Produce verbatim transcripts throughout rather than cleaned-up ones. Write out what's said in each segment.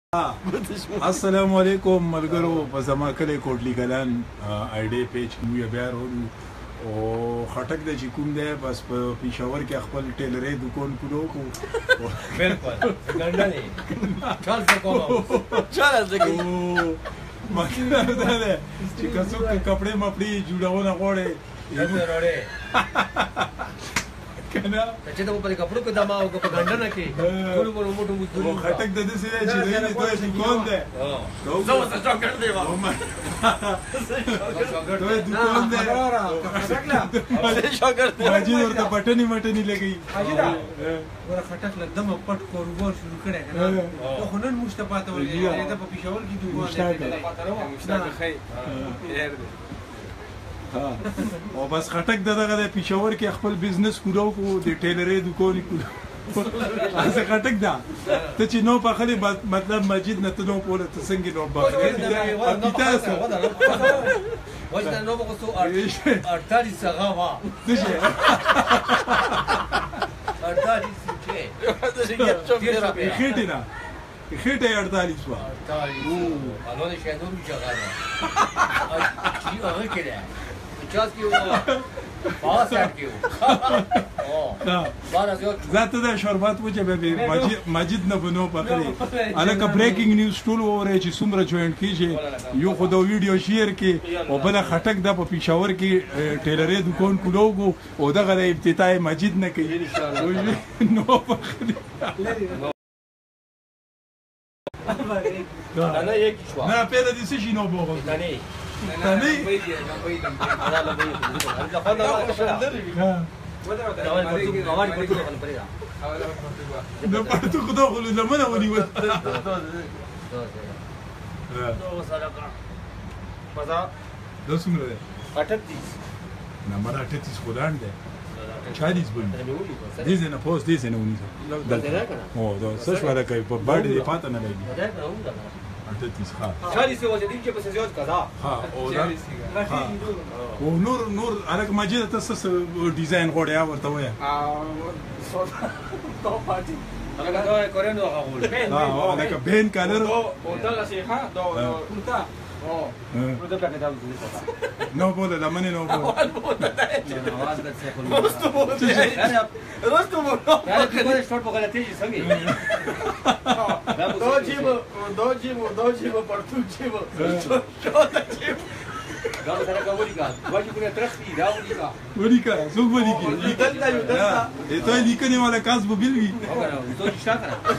السلام علیکم ملګرو په زما کلی کوټلی کلان آی ډی پیج مو بیا ورو او خټک د چې کوم دی بس په پېښور کې خپل ټیلرې دکان کولو کو بالکل ګندنه چال څه کوم چال څه کوم مطلب دا دی چې کڅوک کپڑے مپړي جوړونه غوړي یې وروړي کنه چې ته په کپړو کې دما او په ګندنه کې ټول ټول موټو مو خټک د دې سره چې دې دوی دکان دی زه وسه چاکر دی وا دوی دکان دی زه شاګر دی ماجي ورته پټنی مټنی لګي ماجي دا ور خټک لدم پټ کاروبار شروع کړی کنه خو خنن مشتبات ولګي دا په پېښور کې دوه مشتاق او بس خټک دغه د پېښور کې خپل بزنس کولو کو د ټیلرې دکان کولو از خټک دا ته چې نو په خلی مطلب مجید نه ته نو پوره ته څنګه نو په اپیتاسه وځه نو په څو اړتالیس هغه وا څه اړتالیس چې خېټه نه خېټه اړتالیس وا اړتالیس الو نه شه نو جګه چې هغه کړه پچاس کیو پاس کیو او ذات دا شربات و چې به ماجد ماجد نه بنو پکړي الکه بریکینګ نیوز ټول وره چې څومره جوائنټ کیږي یو خو دا ویډیو شیر کې او بل خټک د په پېښور کې ټیلرې دکان کولو او دغه د ابتدای ماجد نه کوي نو پکړي نه یک شو نه پیدا دي څه شي نو بوغو نه نه نه بيجي بيجي انا لا بيجي انا خلنا ما شندري ها دا وایي په غواړي په ټول خپل پرې دا نو پټو کو دا خو زمونه ونی و دا وساله مزه دا څومره ده اٹھتیس نه مړه اٹھتیس خدان ده چالیس بل دې نه پوس دې نه ونی دا ده کنه او دا څه شو راکای په باندې دې پاتې نه لګي دا نه ونده اٹھتیس ها چالیس وجه دې کې په زیات کړه ها او دا او نور نور الک ماجد تاسو ډیزاین غوړیا ورته وای ا تو پاتې هغه دا کورینو هغه ول ها الک بین کلر او دا شي ها دا کورتا او نو دا په دا نو بوله دا منه نو بوله आवाज د څه کوم رستو بوله رستو بوله دا کله شورت په غلطي څنګه دو جيب دو جيب دو جيب پرتو جيب شو ته جيب دا سره کومي کا واجب نه ترخي دا ودی کا ودی کا څوک ودی کی لیکل دا یو دا ته لیکنه والا کاس به بل وی تو شتا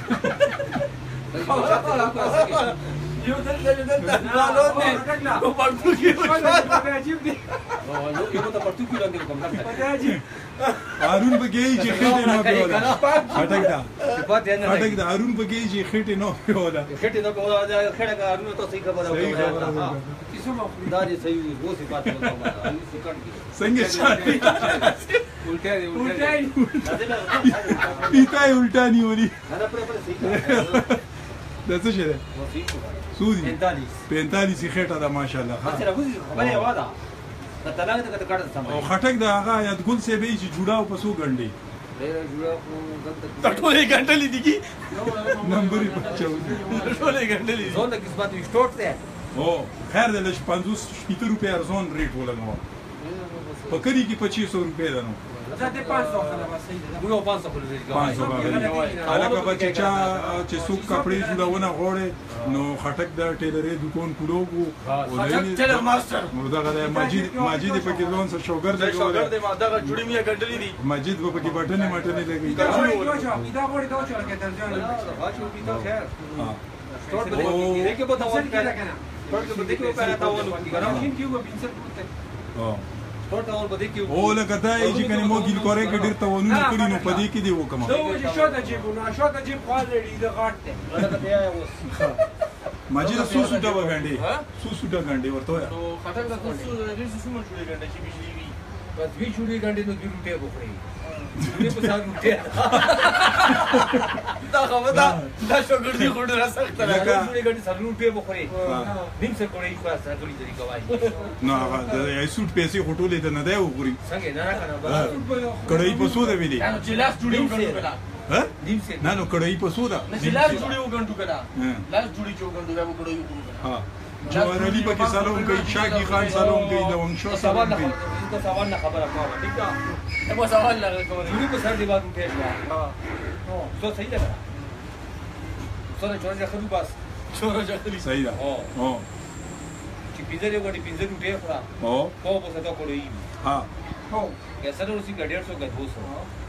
کنه یو دلته یو دلته نو نه نو پرتو کې شو عجیب دي او یو ته پرتو کې لاندې کوم پته عجیب هارون بګی چې خېټه نه پیولا خټک دا صفات نه خټک دا هارون بګی چې خېټه نه پیولا خېټه نه پیولا دا خېټه کا هارون ته صحیح خبره وکړه کیسه مو دا دې صحیح وو صفات وکړه علي سکړ کې څنګه چا الټا دی الټا دی پیتای الټا نیولي دا پر پر صحیح دا څه شه سودی پینتالیس پینتالیس خېټه دا ماشاءالله ها سره وځي خبره واده دا تلاګه ته کټ سم او خټک دا هغه یاد ګل سی به چې جوړاو پسو غنډي ډېر جوړه کو ټولې غنډلې دي نمبر یې پچاو ټولې غنډلې زون د قسمت وشټوټ ده او خیر د لږ پنځوس شپږ روپیا ارزون ریټ ولګو په کلی کې پچیس سو روپیا ده نو دا دې پانسو خلا وسیله موږ پانسو په لږه پانسو باندې الګا بچی چا چې څوک کپڑے جوړونه غوړي نو خټک د ټیلرې دکان کولو او ټیلر ماستر مردا غله ماجد ماجد په کې ځون سره شوګر دی شوګر دی ما دا جوړی مې ګډلې دي ماجد په کې بټنې مټنې لګي دا وایي دا وایي دا چې کې ترجمه واچو بي ته خیر ها سٹور دې کې به تاول کنه سٹور کې به دې کې په تاول وکړو کیم کیو به بنسر پروت ها سٹور تاول به دې کې او لکه دا چې کني مو ګل کورې کې ډیر تاونونه کړی نو پدې کې دی وکم دا وایي شو د جيب نو شو د جيب خال لري د غاټ دا ته یا اوس ماجد سو سو دا وګاندي سو سو دا غاندي ورته نو خطر د تاسو د دې سیمه جوړې ګنده چې بجلی وي بس وی جوړې ګاندې نو ګیرو ټیب وکړي دې په سر ټیب دا خو دا دا شوګر دی خو ډېر سخت ده لکه جوړې ګاندې سر نو ټیب وکړي نیم څه کوي خو سره ټولې دې کوي نو هغه د ایسوټ پیسې هټولې ته نه دی وګوري څنګه نه کنه کړای په سو ده ویلي چې لاس جوړې وکړي ها نیم سه نه نو کړای په سودا نه لاس جوړي وګڼو کنه لاس جوړي چې وګڼو دا وګړو یو کنه ها جوهر علي پکې سلام کوي شاګي خان سلام کوي لون شو سلام کوي تو سوال نه خبره کوم ٹھیک ده ته سوال نه کوم یو په سر دی باندې پیښ ها نو څه صحیح ده څه چور ځخلو بس چور ځخلي صحیح ده او او چې پیزه له غړي پیزه ټوټه خورا او کو په څه تا کوړی ها هو یا سره ورسې ګډیر سو ګډو سو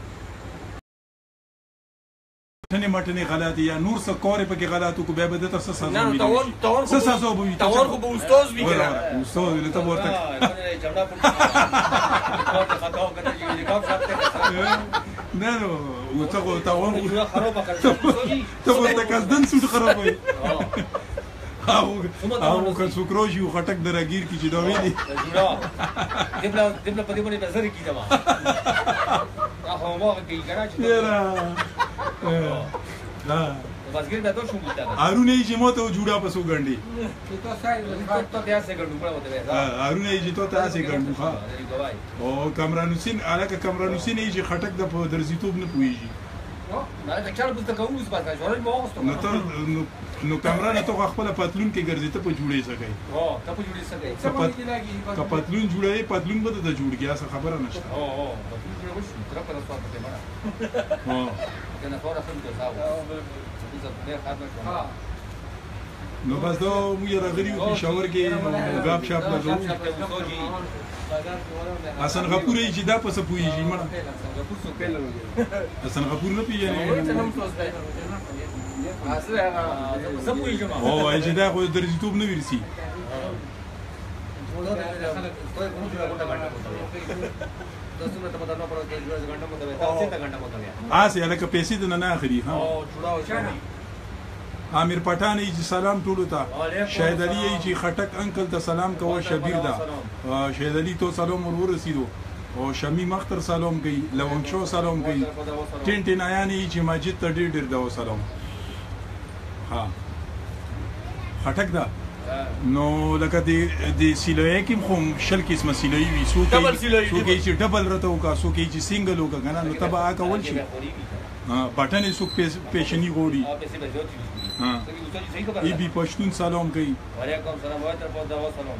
تنه مټنه غلطي یا نور څه کورې پکې غلطو کو به بده تاسو سزا نه تاون تاون څه سزا وي تاون خو به استاد وی کنه استاد ویل ته ورته جوړا په خطا کنه چې ګاب شپ ته نه نو ته خو تاون جوړا خراب کړی ته ورته کزدن سوټ خراب وي او او که سوکروش یو خټک درګیر کی چې دا ویلي جوړا دبل دبل په دې باندې نظر کیږي ما هغه ما کې کنه چې لا بسګر به تو شو مونږ ارونه یې موته جوړا پسو ګنډي تو سای تو بیا څه ګڼو په وته ارونه یې ته تاسو ګنډو ها او کمرانوسین الکه کمرانوسین یې خټک د درزیتوب نه پويږي نه دا چا به تاسو کوم څه پاتې جوړل مو واستو نو ته نو کمرانه ته خپل پتلون کې ګرځي ته په جوړې سکے او ته په جوړې سکے څه باندې لګي که پتلون جوړې پتلون به ته جوړ کیا څه خبره نشته او او پتلون جوړ وشو تر په تاسو ته مړه ها کنه فورا خپل ته تاو زه په خاطر ها نو بس دا مو یې راغلی په شاور کې غاب شاپ لګو حسن غفور یې چې دا پس پويږي مړه حسن غفور نه پیژنې او چې دا خو درځيتوب نه ورسي آسه الکه پیسې د نه اخري ها عامر پټان یې سلام ټولو ته شاهد علي یې چې خټک انکل ته سلام کوه شبیر دا شاهد علي ته سلام ور رسیدو او شمی مختر سلام کوي لون شو سلام کوي ټین ټین آیانی چې ماجد ته ډیر ډیر دا سلام ها خټک دا نو لکه د د سیلوی کې خو شل قسمه سیلوی وي سو کې سو کې چې ډبل رته وکا سو کې چې سنگل وکا کنه نو تبا کول شي ها بټنې سو پیشنی غوړي ها ای بي پښتون سلام کوي وعلیکم سلام وایته په دا سلام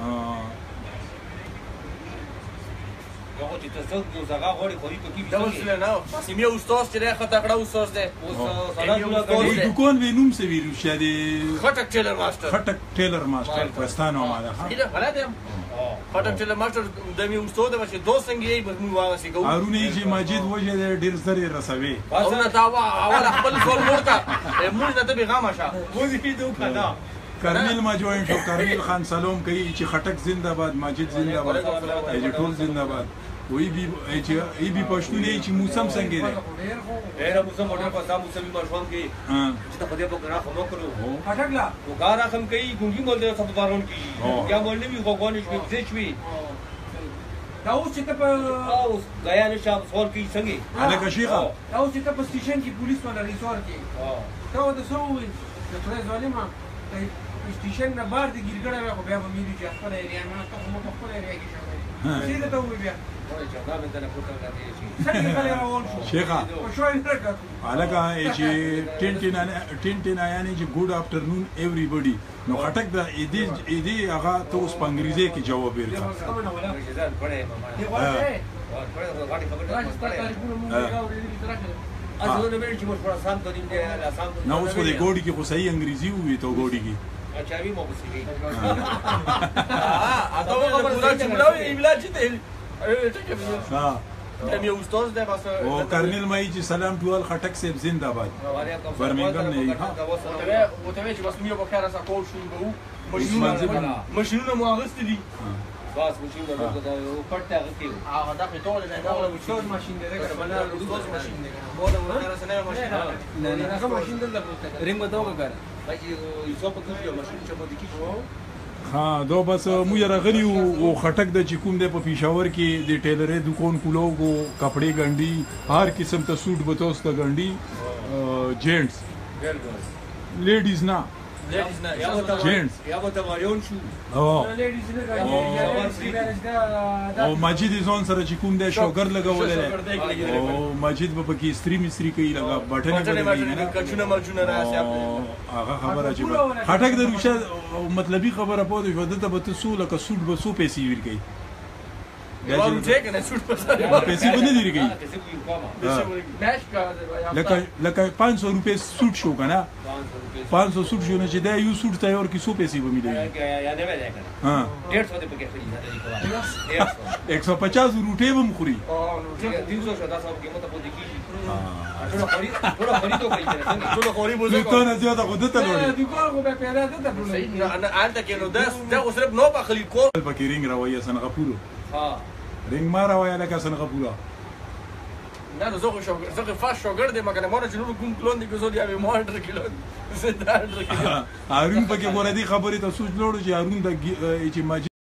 یو چې تاسو د زغا غوړي خوري په کې دا وسله نه سیمه استاد چې خطا کړه استاد ده دکان وینم سه ویلو شاده خټک ټیلر ماستر خټک ټیلر ماستر پښتانه ماده ها دا غلط ده خټک ټیلر ماستر د می استاد ده چې دوه څنګه یې مضمون واغسي کو ارونه چې ماجد وجه ډیر زری رسوي او نه دا اول خپل ټول ورته مونږ نه ته بیغام شه مونږ دې دوه کړه کرنیل ما جوین شو کرنیل خان سلام کوي چې خټک زنده باد ماجد زنده باد ای ټول زنده باد وی بي چې ای بي پښتون یې چې موسم څنګه دی ډېر موسم وړه په تاسو موسمي مشوان کې چې ته په دې په غره خمو کړو خټک لا وګاره هم کوي ګونګي مول دې سب بارون کې یا مول نه وي غوګونې شي دې شي دا اوس چې ته په او غیا نه شام سوال کې څنګه الکه شيخه دا اوس چې ته په سټیشن کې پولیس باندې ریسور کې دا د سو وي د ټول ظالما سټیشن نه بار د ګیرګړه خو بیا به مې چې خپل ایریا نه ته مو په خپل ایریا کې شامل سیده ته وي بیا شیخه الکه چې ټین ټین ټین ټین یعنی چې ګډ افټرنون ایوریبډي نو خټک دا اې دې اې دې هغه ته اوس په انګریزي کې جواب ورکړه نو اوس په دې ګوډي کې خو صحیح انګریزي وي ته ګوډي کې اچھا مو بسې ا ته وګورئ پورا چې ملاوي ایملا چې ها می استاد ده بس او کرنیل مای چې سلام ټول خټک صاحب زنده باد برمنګم نه ها او ته او ته چې بس مې په کار سره کول شو به ماشینونه ماشینونه مو اغست دي بس ماشینونه دا یو پټه غتیو هغه دا په ټول نه دا استاد ماشين دی دا بل استاد ماشين دی مو دا مو سره نه ماشین نه نه هغه ماشين دلته رنګ مته وګاره باقي یو څه په کې ماشین چې په دې کې ها دا بس مو یې راغلی او خټک د چکوم د په پیښور کې د ټیلرې دکان کولوګو کپڑے ګنډي هر قسم ته سوټ بتوس ته ګنډي جینټس لیډیز نه لیډیز نه یا به جینټس یا به تماریون شو او لیډیز نه راځي او ماجد ځون سره چې کوم دی شوګر لګولې او ماجد په کې استری مستری کوي لګا بټنې بټنې نه کچونه مرجونه راځي هغه خبره چې خټک د روشه مطلبي خبره پوه شو دته به تاسو لکه سوټ به سو پیسې ورکړي یو ټیک نه سوټ پسره پیسې به نه دی ورکړي میش کا لکه لکه پانچ سو روپے سوټ شو کنه پانچ سو سوټ شو نه چې دا یو سوټ ته اور کې سو پیسې به ملي یا دې وای کنه ها ډیڑھ سو دې پکې خرید ایک سو پچاس روټې به مخوري तीन सौ शता सब कीमत په دې کیږي ټول خرید ټول خرید کوي ټول خوري بوزو ته نه زیاته خو دته لوري دکان خو به پیدا ده ته نه نه انت کې نو داس دا صرف نو په خلی کو پکې رینګ راوي سنغافورو ها رینګ ما راوي لکه سنغافورو نه نو زه خو شو زه فاش شوګر دې مګر مور چې نو کوم کلون دي کو زو دی اوی مونټر کلو زه دا هارون پکې ګور دي خبرې ته سوچ لوړ چې هارون د چې